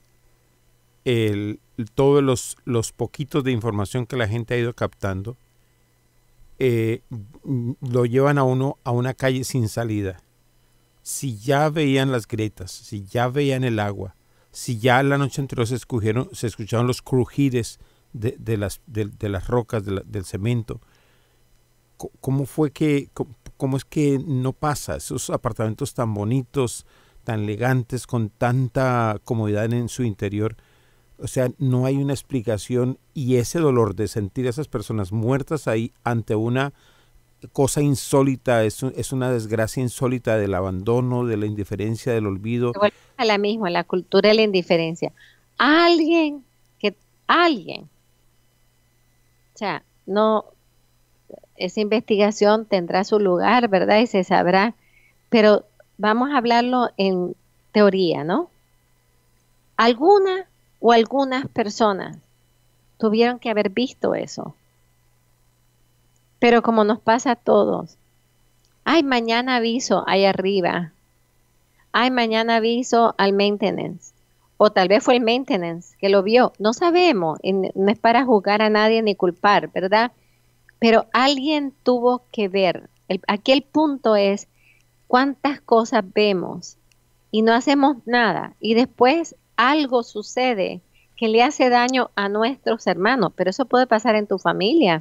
todos los poquitos de información que la gente ha ido captando lo llevan a uno a una calle sin salida. Si ya veían las grietas, si ya veían el agua, si ya la noche anterior se escucharon los crujides de las rocas, del cemento, ¿cómo es que no pasa? Esos apartamentos tan bonitos, tan elegantes, con tanta comodidad en su interior. O sea, no hay una explicación, y ese dolor de sentir a esas personas muertas ahí ante una cosa insólita, es una desgracia insólita del abandono, de la indiferencia, del olvido. A la misma, la cultura de la indiferencia. Alguien, o sea, no, esa investigación tendrá su lugar, ¿verdad? Y se sabrá, pero vamos a hablarlo en teoría, ¿no? Algunas personas tuvieron que haber visto eso. Pero como nos pasa a todos, ay, mañana aviso ahí arriba, ay, mañana aviso al maintenance, o tal vez fue el maintenance que lo vio, no sabemos, no es para juzgar a nadie ni culpar, ¿verdad? Pero alguien tuvo que ver. Aquí el punto es cuántas cosas vemos y no hacemos nada, y después algo sucede que le hace daño a nuestros hermanos, pero eso puede pasar en tu familia.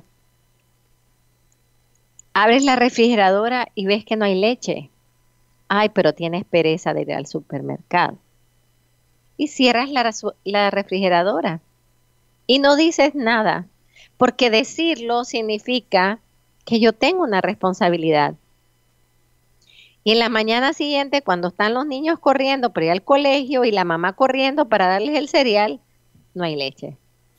Abres la refrigeradora y ves que no hay leche. Ay, pero tienes pereza de ir al supermercado. Y cierras la refrigeradora y no dices nada, porque decirlo significa que yo tengo una responsabilidad. Y en la mañana siguiente, cuando están los niños corriendo para ir al colegio y la mamá corriendo para darles el cereal, no hay leche.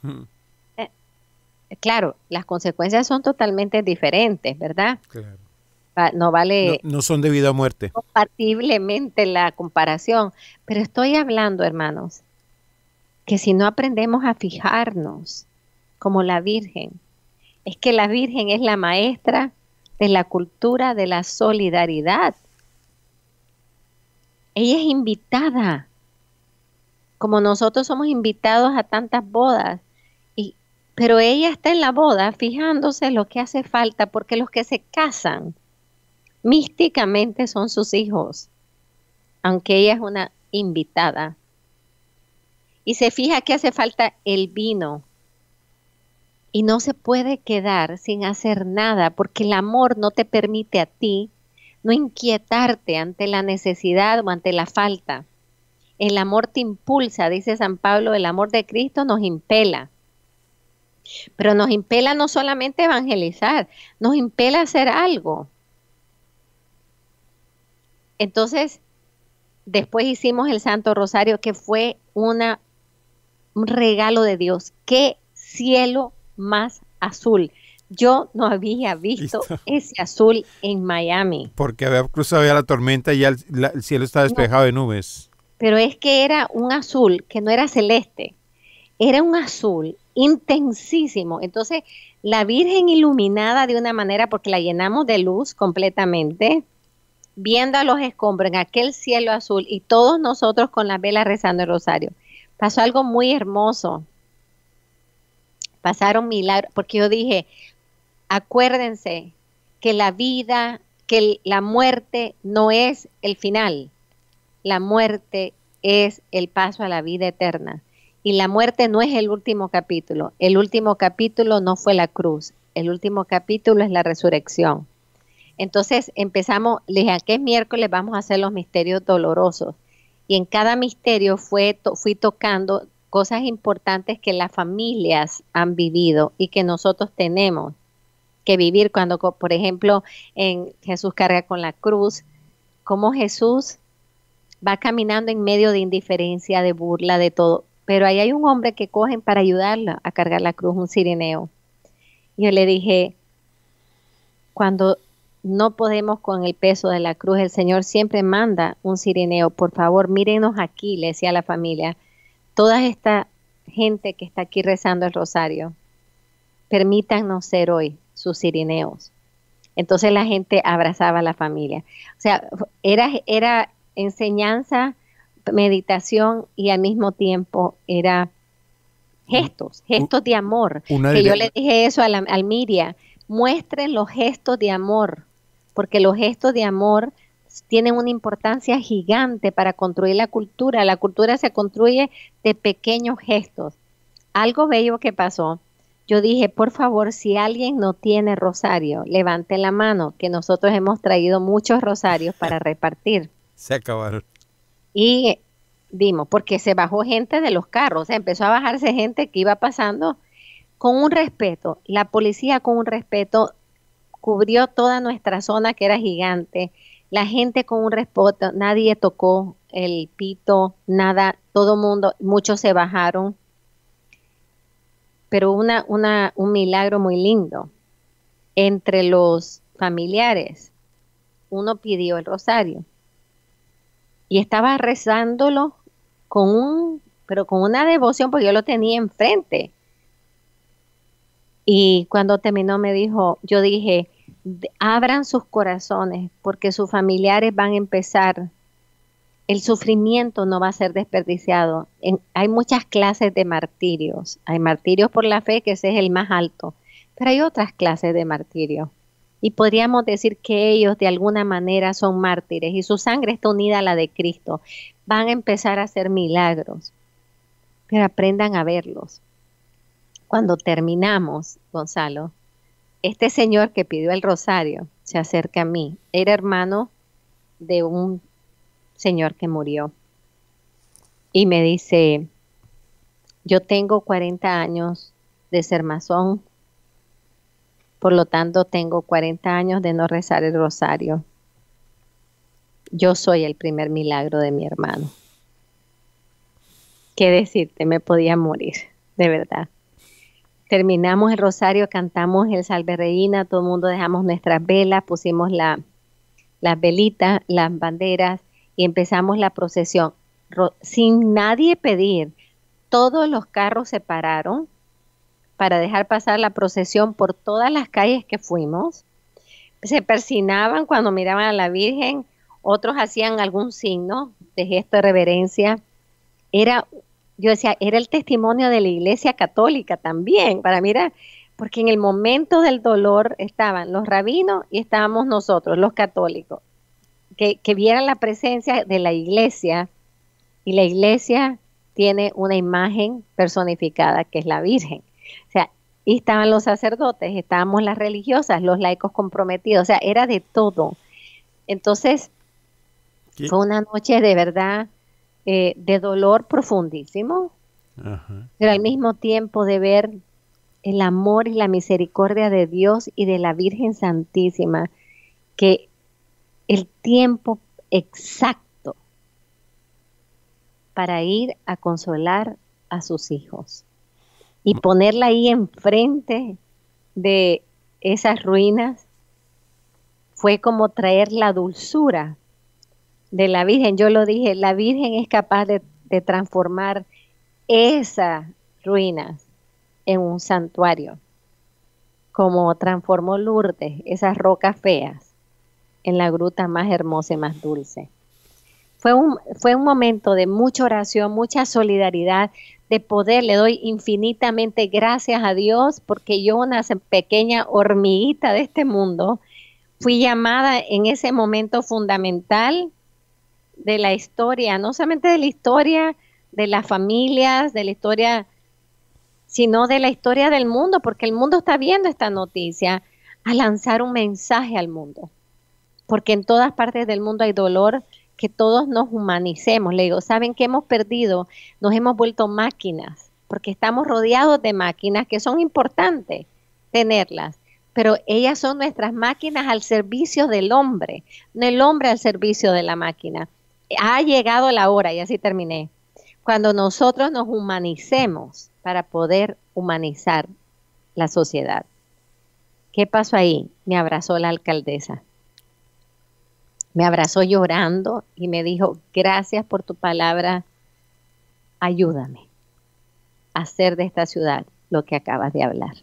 Claro, las consecuencias son totalmente diferentes, ¿verdad? Claro. No vale... No son de vida o muerte. Compatiblemente la comparación. Pero estoy hablando, hermanos, que si no aprendemos a fijarnos como la Virgen, es que la Virgen es la maestra de la cultura de la solidaridad. Ella es invitada, como nosotros somos invitados a tantas bodas, pero ella está en la boda fijándose lo que hace falta, porque los que se casan místicamente son sus hijos, aunque ella es una invitada. Y se fija que hace falta el vino. Y no se puede quedar sin hacer nada, porque el amor no te permite a ti no inquietarte ante la necesidad o ante la falta. El amor te impulsa, dice San Pablo, el amor de Cristo nos impela. Pero nos impela no solamente a evangelizar, nos impela a hacer algo. Entonces, después hicimos el Santo Rosario, que fue un regalo de Dios. ¡Qué cielo más azul! Yo no había visto ese azul en Miami. Porque había cruzado ya la tormenta y ya el cielo estaba despejado de nubes. Pero es que era un azul que no era celeste, era un azul intensísimo. Entonces, la Virgen iluminada de una manera, porque la llenamos de luz completamente, viendo a los escombros en aquel cielo azul y todos nosotros con las velas rezando el rosario. Pasó algo muy hermoso. Pasaron milagros, porque yo dije, acuérdense que la vida, que la muerte no es el final. La muerte es el paso a la vida eterna. Y la muerte no es el último capítulo. El último capítulo no fue la cruz. El último capítulo es la resurrección. Entonces empezamos, le dije, ¿qué miércoles vamos a hacer los misterios dolorosos? Y en cada misterio fui tocando cosas importantes que las familias han vivido y que nosotros tenemos que vivir cuando, por ejemplo, en Jesús carga con la cruz, cómo Jesús va caminando en medio de indiferencia, de burla, de todo. Pero ahí hay un hombre que cogen para ayudarla a cargar la cruz, un cireneo. Y yo le dije, cuando no podemos con el peso de la cruz. El Señor siempre manda un cirineo. Por favor, mírenos aquí, le decía a la familia. Toda esta gente que está aquí rezando el rosario, permítanos ser hoy sus cirineos. Entonces la gente abrazaba a la familia. O sea, era enseñanza, meditación y al mismo tiempo era gestos de amor. Que yo le dije eso al Miria, muestren los gestos de amor, porque los gestos de amor tienen una importancia gigante para construir la cultura. La cultura se construye de pequeños gestos. Algo bello que pasó. Yo dije, por favor, si alguien no tiene rosario, levante la mano, que nosotros hemos traído muchos rosarios para repartir. Se acabaron. Y dimos, porque se bajó gente de los carros, o sea, empezó a bajarse gente que iba pasando con un respeto. La policía con un respeto cubrió toda nuestra zona que era gigante. La gente con un respeto, nadie tocó el pito, nada, todo mundo, muchos se bajaron. Pero un milagro muy lindo. Entre los familiares, uno pidió el rosario y estaba rezándolo pero con una devoción, porque yo lo tenía enfrente. Y cuando terminó me dijo, yo dije, abran sus corazones porque sus familiares van a empezar. El sufrimiento no va a ser desperdiciado. Hay muchas clases de martirios. Hay martirios por la fe, que ese es el más alto, pero hay otras clases de martirio. Y podríamos decir que ellos de alguna manera son mártires y su sangre está unida a la de Cristo. Van a empezar a hacer milagros, pero aprendan a verlos. Cuando terminamos, Gonzalo, este señor que pidió el rosario se acerca a mí. Era hermano de un señor que murió y me dice, yo tengo 40 años de ser masón, por lo tanto tengo 40 años de no rezar el rosario. Yo soy el primer milagro de mi hermano. ¿Qué decirte? Me podía morir, de verdad. Terminamos el rosario, cantamos el Salve Reina, todo el mundo dejamos nuestras velas, pusimos las velitas, las banderas, y empezamos la procesión. Sin nadie pedir, todos los carros se pararon para dejar pasar la procesión por todas las calles que fuimos. Se persinaban cuando miraban a la Virgen, otros hacían algún signo de gesto de reverencia. Yo decía, era el testimonio de la Iglesia Católica también. Para mí era, porque en el momento del dolor estaban los rabinos y estábamos nosotros, los católicos. Que vieran la presencia de la iglesia, y la iglesia tiene una imagen personificada que es la Virgen. O sea, y estaban los sacerdotes, estábamos las religiosas, los laicos comprometidos, o sea, era de todo. Entonces, fue una noche de verdad de dolor profundísimo, pero al mismo tiempo de ver el amor y la misericordia de Dios y de la Virgen Santísima, que el tiempo exacto para ir a consolar a sus hijos y ponerla ahí enfrente de esas ruinas fue como traer la dulzura de la Virgen. Yo lo dije, la Virgen es capaz de transformar esas ruinas en un santuario, como transformó Lourdes, esas rocas feas, en la gruta más hermosa y más dulce. Fue un momento de mucha oración, mucha solidaridad, de poder. Le doy infinitamente gracias a Dios, porque yo, una pequeña hormiguita de este mundo, fui llamada en ese momento fundamental de la historia, no solamente de la historia de las familias, de la historia, sino de la historia del mundo, porque el mundo está viendo esta noticia, a lanzar un mensaje al mundo. Porque en todas partes del mundo hay dolor, que todos nos humanicemos. Le digo, ¿saben qué hemos perdido? Nos hemos vuelto máquinas, porque estamos rodeados de máquinas que son importantes tenerlas, pero ellas son nuestras máquinas al servicio del hombre, no el hombre al servicio de la máquina. Ha llegado la hora, y así terminé, cuando nosotros nos humanicemos para poder humanizar la sociedad. ¿Qué pasó ahí? Me abrazó la alcaldesa. Me abrazó llorando y me dijo, gracias por tu palabra, ayúdame a hacer de esta ciudad lo que acabas de hablar.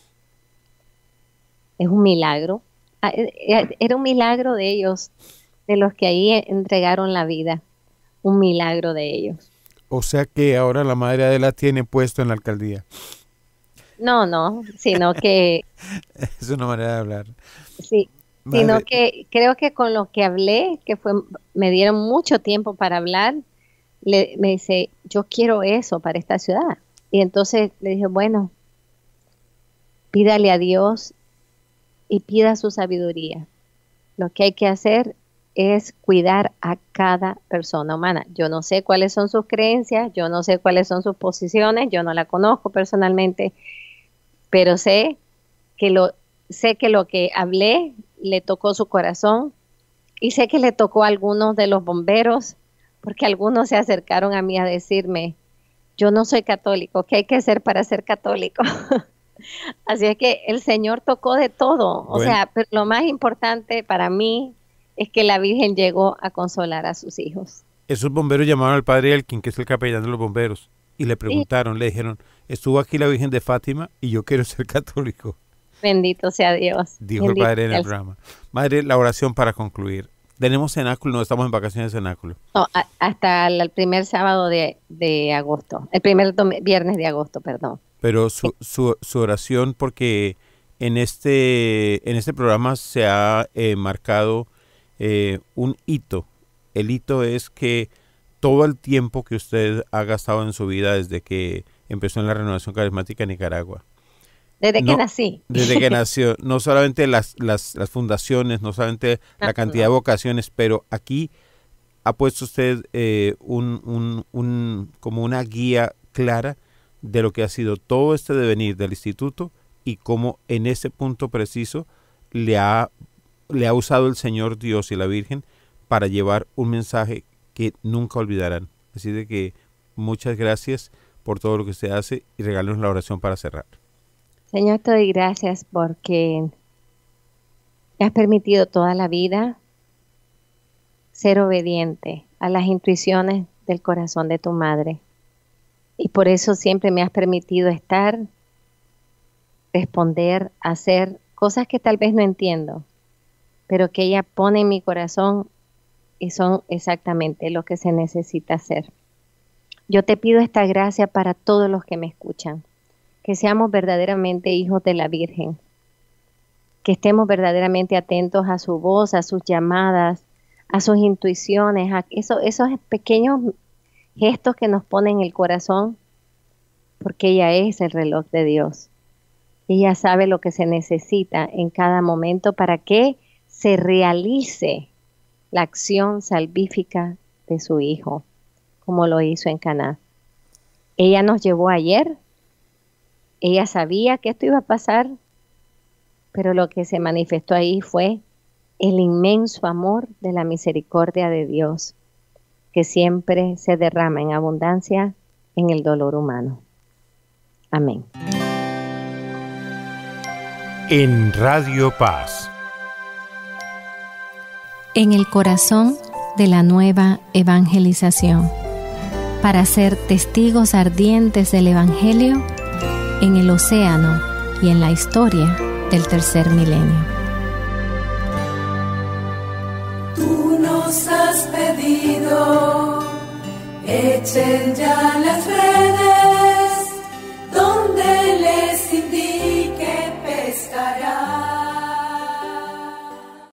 Es un milagro. Era un milagro de ellos, de los que ahí entregaron la vida. Un milagro de ellos. O sea que ahora la madre Adela tiene puesto en la alcaldía. No, sino que... Es una manera de hablar. Sí, Madre, sino que creo que con lo que hablé, me dieron mucho tiempo para hablar, me dice, yo quiero eso para esta ciudad. Y entonces le dije, bueno, pídale a Dios y pida su sabiduría. Lo que hay que hacer es cuidar a cada persona humana. Yo no sé cuáles son sus creencias, yo no sé cuáles son sus posiciones, yo no la conozco personalmente, pero sé que lo que hablé le tocó su corazón y sé que le tocó a algunos de los bomberos, porque algunos se acercaron a mí a decirme, yo no soy católico, ¿qué hay que hacer para ser católico? Así es que el Señor tocó de todo. O sea, pero lo más importante para mí es que la Virgen llegó a consolar a sus hijos. Esos bomberos llamaron al padre Elkin, que es el capellán de los bomberos, y le preguntaron, le dijeron, estuvo aquí la Virgen de Fátima y yo quiero ser católico. Bendito sea Dios. Dijo el padre en el programa. Madre, la oración para concluir. Tenemos cenáculo, no estamos en vacaciones de cenáculo. No, hasta el primer sábado de agosto, el primer viernes de agosto, perdón. Pero su oración, porque en este programa se ha marcado un hito. El hito es que todo el tiempo que usted ha gastado en su vida desde que empezó en la Renovación Carismática en Nicaragua. Desde que nací. Desde que nació. No solamente las fundaciones, no solamente la cantidad de vocaciones, pero aquí ha puesto usted como una guía clara de lo que ha sido todo este devenir del instituto y cómo en ese punto preciso le ha usado el Señor Dios y la Virgen para llevar un mensaje que nunca olvidarán. Así de que muchas gracias por todo lo que usted hace y regálenos la oración para cerrar. Señor, te doy gracias porque me has permitido toda la vida ser obediente a las intuiciones del corazón de tu madre. Y por eso siempre me has permitido estar, responder, hacer cosas que tal vez no entiendo, pero que ella pone en mi corazón y son exactamente lo que se necesita hacer. Yo te pido esta gracia para todos los que me escuchan, que seamos verdaderamente hijos de la Virgen, que estemos verdaderamente atentos a su voz, a sus llamadas, a sus intuiciones, a esos pequeños gestos que nos ponen en el corazón, porque ella es el reloj de Dios. Ella sabe lo que se necesita en cada momento para que se realice la acción salvífica de su Hijo, como lo hizo en Caná. Ella nos llevó ayer, ella sabía que esto iba a pasar, pero lo que se manifestó ahí fue el inmenso amor de la misericordia de Dios, que siempre se derrama en abundancia en el dolor humano. Amén. En Radio Paz. En el corazón de la nueva evangelización, para ser testigos ardientes del Evangelio en el océano y en la historia del tercer milenio. Tú nos has pedido, echen ya las redes.